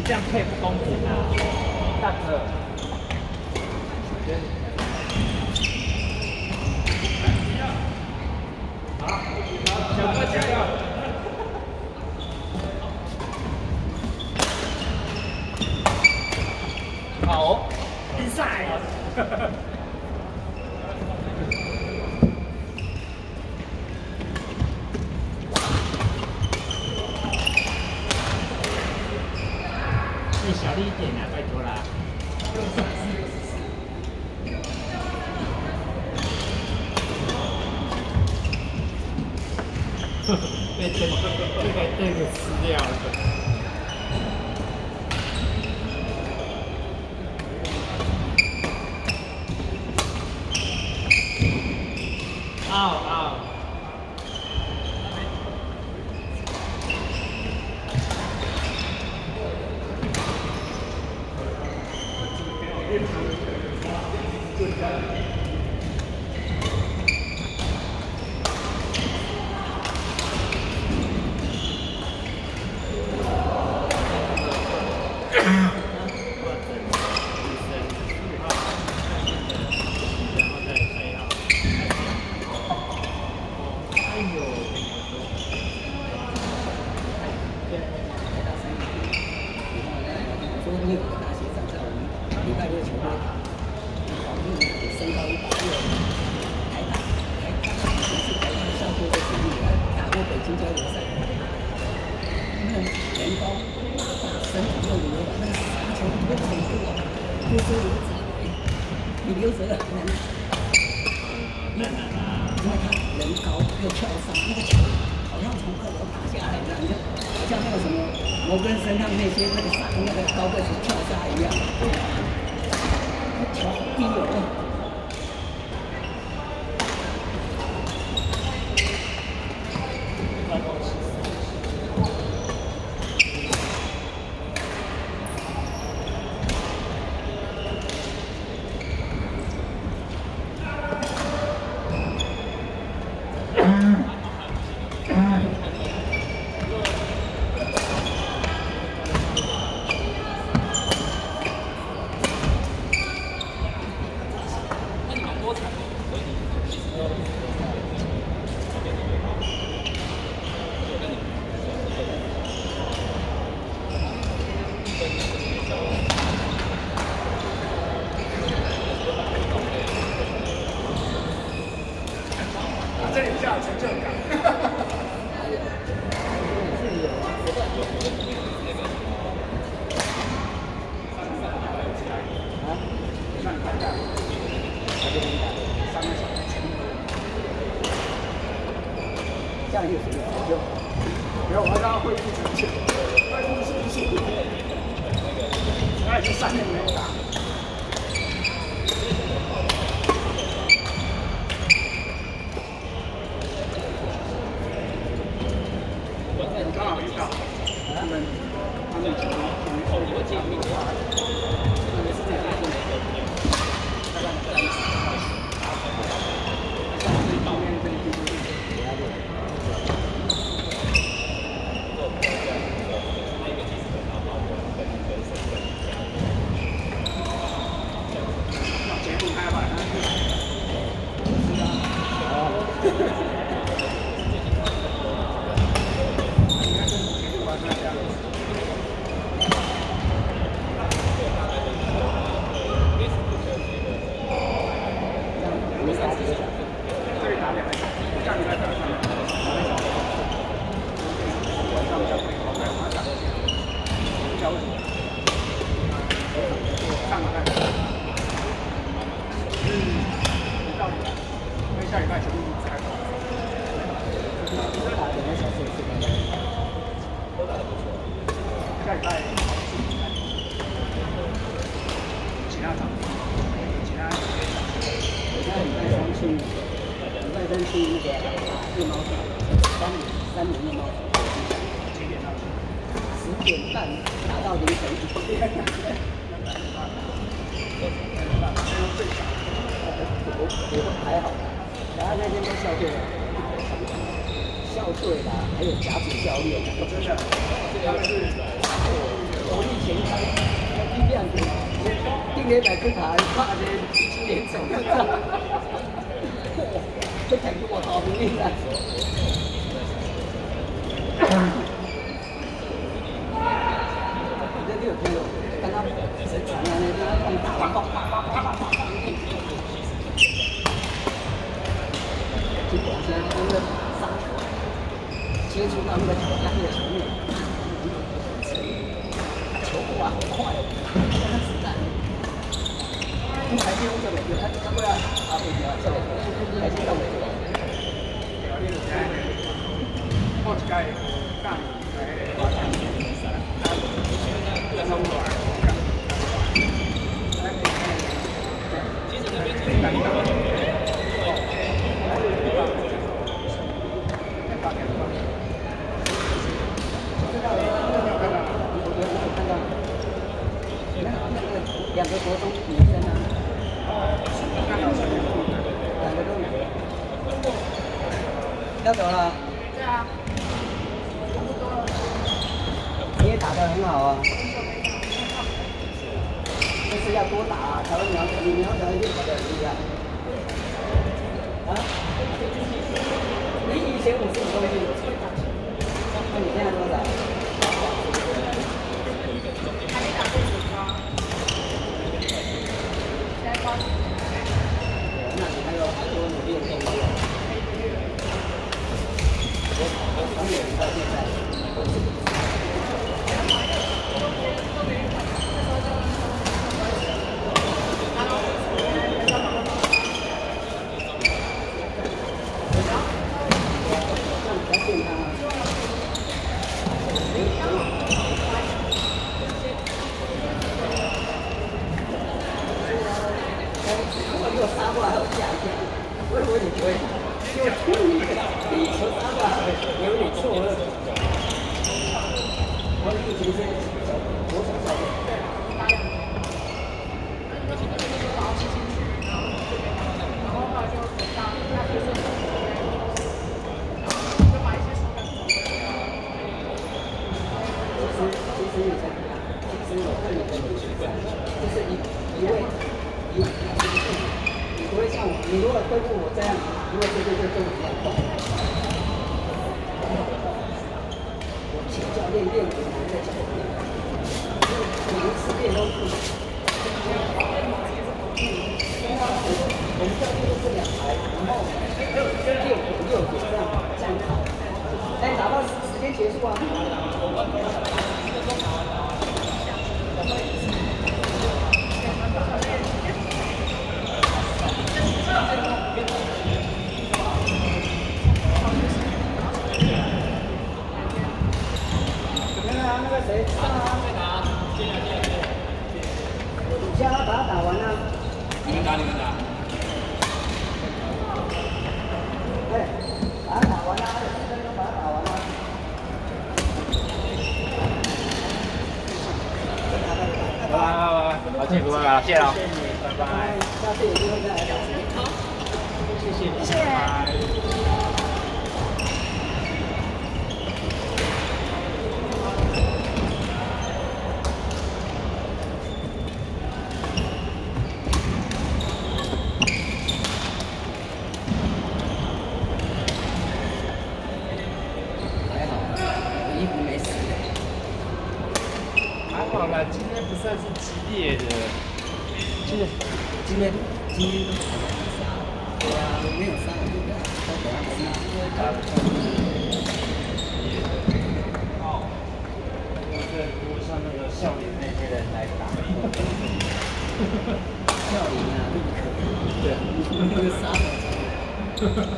这样配不公平啊！大哥，好，小哥加油！好，比赛。小力一点啊，拜托啦！被这个吃掉了。out。 校队啦，还有甲组教练，真的，他们是国力前台一亮点，今年来去台拍的7连手，这睇到我頭面啊！你呢條叫剛剛神傳啊！你咁打完，結果現在那個殺球接觸到那個球架的球面，球過好快哦，那個子彈。你還是用這個，他不要啊，不要這個，還是用這個。我一個干，两个国中女生啊，两个都要走了。对啊。你也打得很好啊。就是要多打啊，才会瞄准，你瞄准一定跑得很厉害。啊？你以前55公斤，那你现在多少？还没打过水吗？那你还有很多努力的动力。我从有到现在。给我杀过来，我吓一跳，我以为你会，因为第一球杀过来有点错愕。我以前是左手上的。其实你在，其实我看你的就是一位。你不会像我，你如果对付我这样，如果对对比较快。我请教练练武难在教练，每一次练都不一样。我们教练都是2排，然后6点这样跑，哎，打到时间结束啊。那个谁上啊？你叫他把它打完啊！你们打。对，把它打完了，20分钟把它打完了。 拜，好辛苦了，谢了，拜拜。 下次有机会再来打。好，谢谢，谢谢。拜拜。 好了，今天不算是激烈的， 今天对啊，没有杀人的，都等下如果像那个笑脸那些人来打， 笑脸啊，对，那个杀手。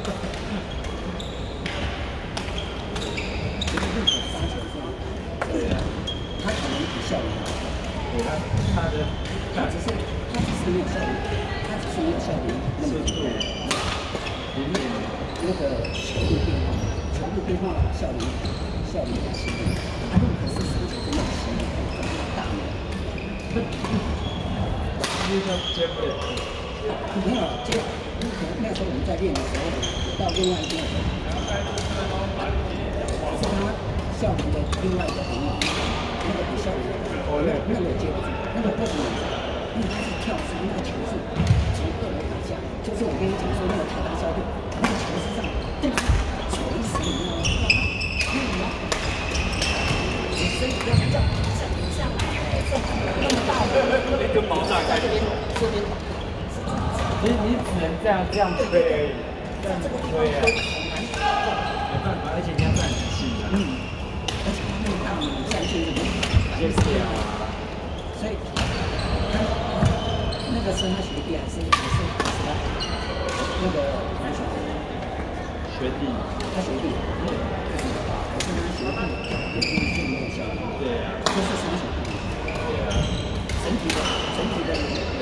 对啊。 他可能比效率好， 对他只是没有效率，他只是没有效率那么高。那个球路变化效率很轻，他如果是3球真的轻，大了。 因为他接不了。 没有接，那时候我们在练的时候，到另外一边，是他效率的另外一个朋友。 那个比效果，那个接不住，那个不行，因为他是跳绳，那个球是从2楼打下，就是我跟你讲说那个台大校队，那个球是这样，对吧？手一伸，你知道吗？可以吗？你身体要这样那么大的一根毛炸开， 这边你只能这样推而已，这样子推啊，没办法，而且你要站很细啊， 而且它那么大，你相信这个， 就是啊， 所以他那个是他学弟还是他那个同学？ 学弟， 他学弟，还是他学弟，也不是这么小， 对啊， 都是双小弟， 对啊， 整体的